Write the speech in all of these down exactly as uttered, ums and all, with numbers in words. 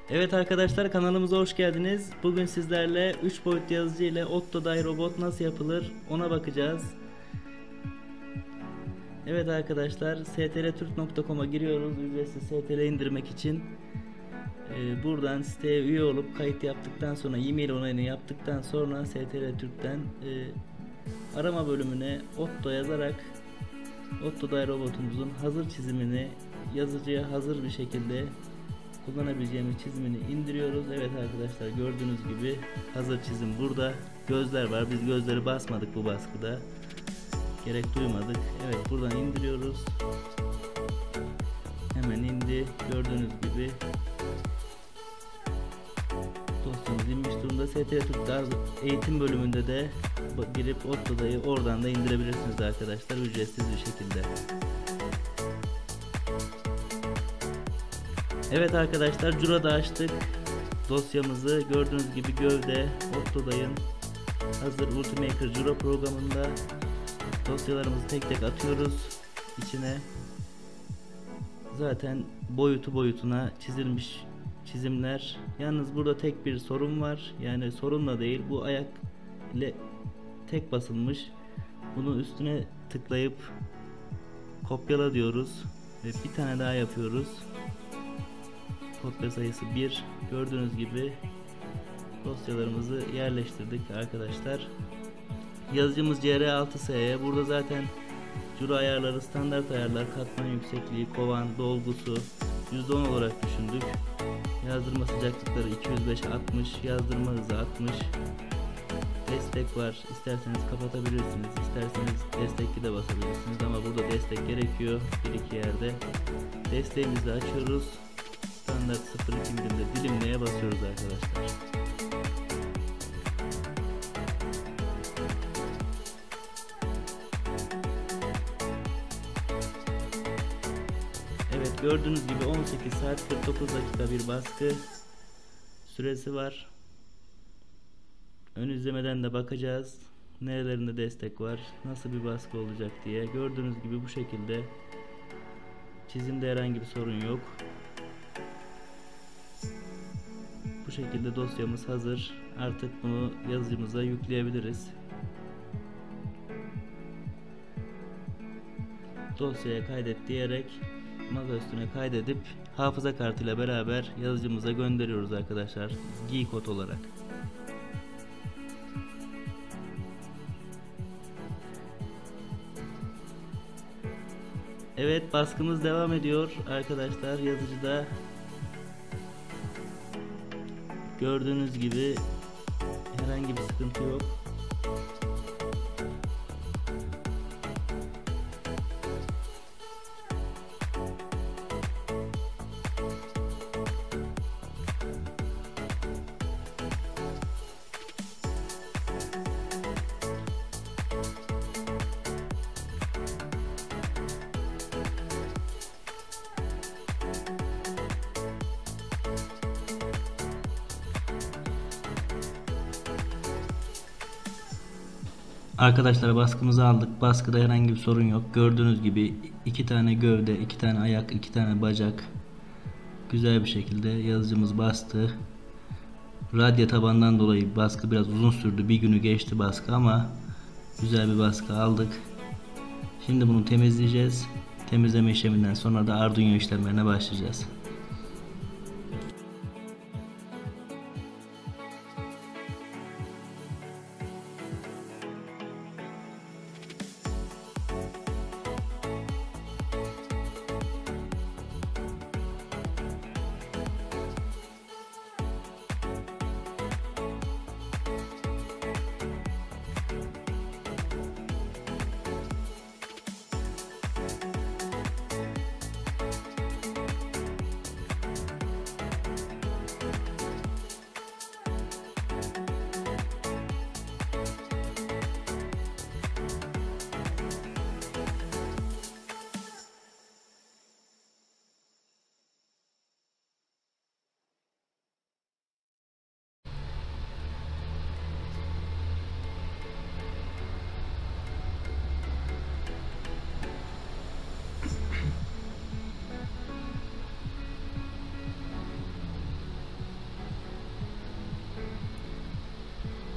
Evet arkadaşlar, kanalımıza hoş geldiniz. Bugün sizlerle üç boyutlu yazıcı ile Ottoday robot nasıl yapılır ona bakacağız. Evet arkadaşlar, s t r türk nokta com'a giriyoruz ücretsiz S T L indirmek için. Ee, buradan siteye üye olup kayıt yaptıktan sonra, e-mail onayını yaptıktan sonra S T R Türk'ten e, arama bölümüne Otto yazarak Ottoday robotumuzun hazır çizimini yazıcıya hazır bir şekilde kullanabileceğimiz çizimini indiriyoruz. Evet arkadaşlar, gördüğünüz gibi hazır çizim burada. Gözler var. Biz gözleri basmadık bu baskıda. Gerek duymadık. Evet, buradan indiriyoruz. Hemen indi. Gördüğünüz gibi dosyamız inmiş durumda. S T R Türk'te eğitim bölümünde de girip Ottoday'ı oradan da indirebilirsiniz arkadaşlar, ücretsiz bir şekilde. Evet arkadaşlar, Cura'da açtık dosyamızı. Gördüğünüz gibi gövde Ottoday'ın hazır Ultimaker Cura programında dosyalarımızı tek tek atıyoruz içine. Zaten boyutu boyutuna çizilmiş çizimler. Yalnız burada tek bir sorun var. Yani sorunla değil, bu ayak ile tek basılmış. Bunu üstüne tıklayıp kopyala diyoruz ve bir tane daha yapıyoruz. Kopya sayısı bir. Gördüğünüz gibi dosyalarımızı yerleştirdik arkadaşlar. Yazıcımız C R altı S. Burada zaten Cura ayarları, standart ayarlar, katman yüksekliği, kovan, dolgusu yüzde on olarak düşündük. Yazdırma sıcaklıkları iki yüz beş altmış, yazdırma hızı altmış. Destek var. İsterseniz kapatabilirsiniz, isterseniz destekli de basabilirsiniz ama burada destek gerekiyor bir iki yerde. Desteğimizi açıyoruz. Standart sıfır iki milimde dilimleye basıyoruz arkadaşlar. Evet, gördüğünüz gibi on sekiz saat kırk dokuz dakika bir baskı süresi var. Ön izlemeden de bakacağız. Nerelerinde destek var, nasıl bir baskı olacak diye. Gördüğünüz gibi bu şekilde. Çizimde herhangi bir sorun yok. Bu şekilde dosyamız hazır. Artık bunu yazıcımıza yükleyebiliriz. Dosyaya kaydet diyerek masa üstüne kaydedip hafıza kartıyla beraber yazıcımıza gönderiyoruz arkadaşlar, G-kod olarak. Evet, baskımız devam ediyor arkadaşlar yazıcıda. Gördüğünüz gibi herhangi bir sıkıntı yok. Arkadaşlar, baskımızı aldık. Baskıda herhangi bir sorun yok. Gördüğünüz gibi iki tane gövde, iki tane ayak, iki tane bacak güzel bir şekilde yazıcımız bastı. Radya tabandan dolayı baskı biraz uzun sürdü. Bir günü geçti baskı ama güzel bir baskı aldık. Şimdi bunu temizleyeceğiz. Temizleme işleminden sonra da Arduino işlemlerine başlayacağız.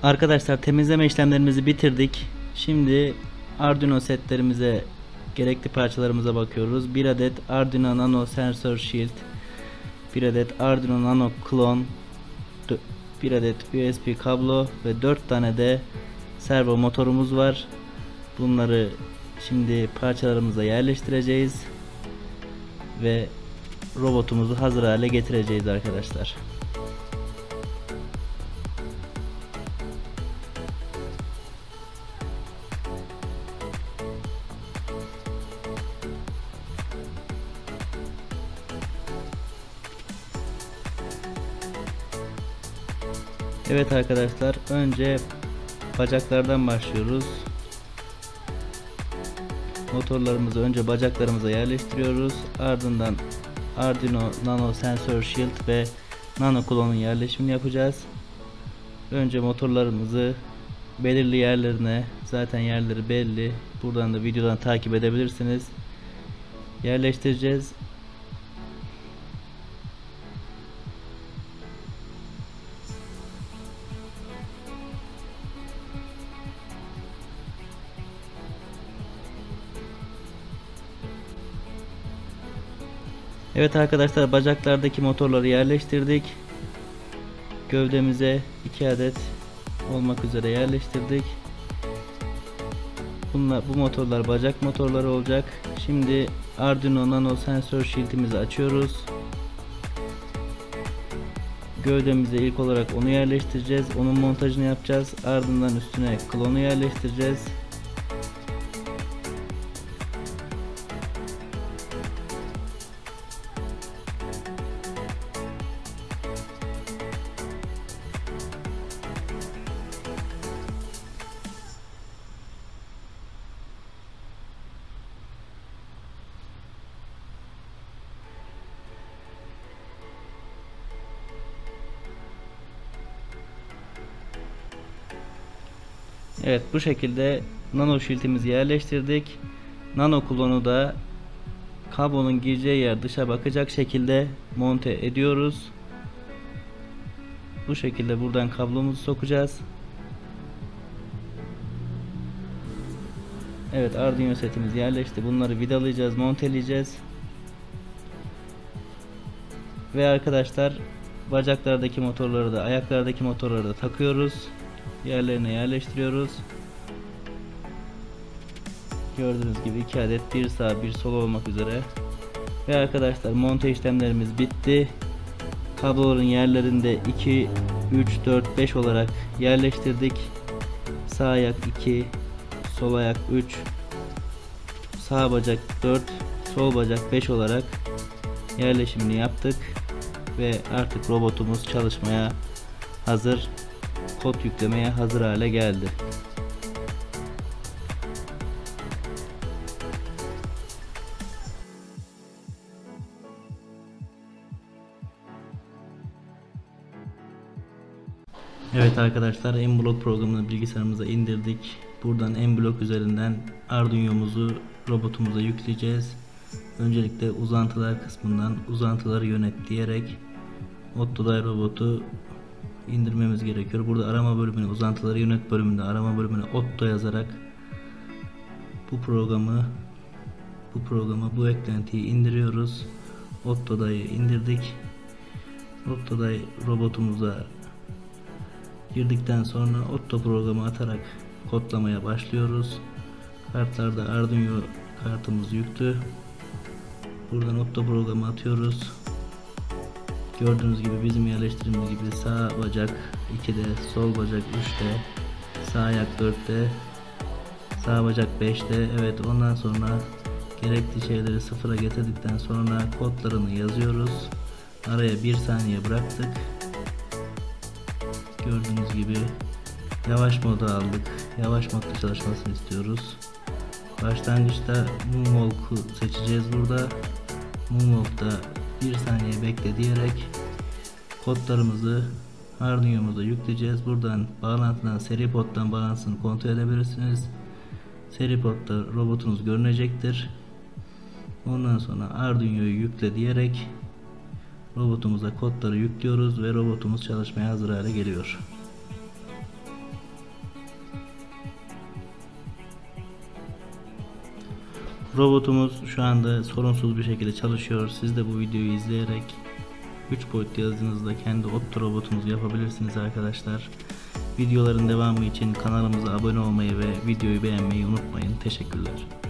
Arkadaşlar temizleme işlemlerimizi bitirdik. Şimdi Arduino setlerimize, gerekli parçalarımıza bakıyoruz. Bir adet Arduino Nano Sensor Shield, bir adet Arduino Nano Clone, bir adet U S B kablo ve dört tane de servo motorumuz var. Bunları şimdi parçalarımıza yerleştireceğiz ve robotumuzu hazır hale getireceğiz arkadaşlar. Evet arkadaşlar, önce bacaklardan başlıyoruz. Motorlarımızı önce bacaklarımıza yerleştiriyoruz. Ardından Arduino Nano Sensor Shield ve Nano Clone'un yerleşimini yapacağız. Önce motorlarımızı belirli yerlerine, zaten yerleri belli, buradan da videodan takip edebilirsiniz, yerleştireceğiz. Evet arkadaşlar, bacaklardaki motorları yerleştirdik. Gövdemize iki adet olmak üzere yerleştirdik. Bunlar, bu motorlar bacak motorları olacak. Şimdi Arduino Nano Sensor Shield'imizi açıyoruz. Gövdemize ilk olarak onu yerleştireceğiz. Onun montajını yapacağız. Ardından üstüne klonu yerleştireceğiz. Evet, bu şekilde nano shield'imizi yerleştirdik. Nano klonu da kablonun gireceği yer dışa bakacak şekilde monte ediyoruz. Bu şekilde buradan kablomuzu sokacağız. Evet, Arduino setimiz yerleşti. Bunları vidalayacağız, monteleyeceğiz. Ve arkadaşlar, bacaklardaki motorları da, ayaklardaki motorları da takıyoruz. Yerlerine yerleştiriyoruz. Gördüğünüz gibi iki adet, bir sağ bir sol olmak üzere. Ve arkadaşlar, monte işlemlerimiz bitti. Kabloların yerlerinde iki, üç, dört, beş olarak yerleştirdik. Sağ ayak iki, sol ayak üç, sağ bacak dört, sol bacak beş olarak yerleşimini yaptık. Ve artık robotumuz çalışmaya hazır. Kod yüklemeye hazır hale geldi. Evet arkadaşlar, M-Block programını bilgisayarımıza indirdik. Buradan M-Block üzerinden Arduino'muzu robotumuza yükleyeceğiz. Öncelikle uzantılar kısmından uzantıları yönet diyerek Ottoday robotu indirmemiz gerekiyor. Burada arama bölümüne, uzantıları yönet bölümünde arama bölümüne Otto yazarak bu programı bu programı bu eklentiyi indiriyoruz. Ottoday'ı indirdik. Ottoday robotumuza girdikten sonra Otto programı atarak kodlamaya başlıyoruz. Kartlarda Arduino kartımız yüklü. Buradan Otto programı atıyoruz. Gördüğünüz gibi bizim yerleştirdiğimiz gibi sağ bacak ikide, sol bacak üçte, sağ ayak dörtte, sağ bacak beşte. Evet, ondan sonra gerekli şeyleri sıfıra getirdikten sonra kodlarını yazıyoruz. Araya bir saniye bıraktık. Gördüğünüz gibi yavaş moda aldık. Yavaş modda çalışmasını istiyoruz. Başlangıçta Moonwalk'u seçeceğiz burada. Moonwalk'ta bir saniye bekle diyerek kodlarımızı Arduino'muza yükleyeceğiz. Buradan bağlantıdan, seri pottan bağlantısını kontrol edebilirsiniz. Seri potta robotunuz görünecektir. Ondan sonra Arduino'yu yükle diyerek robotumuza kodları yüklüyoruz ve robotumuz çalışmaya hazır hale geliyor. Robotumuz şu anda sorunsuz bir şekilde çalışıyor. Siz de bu videoyu izleyerek üç boyutlu yazınızda kendi Otto robotunuzu yapabilirsiniz arkadaşlar. Videoların devamı için kanalımıza abone olmayı ve videoyu beğenmeyi unutmayın. Teşekkürler.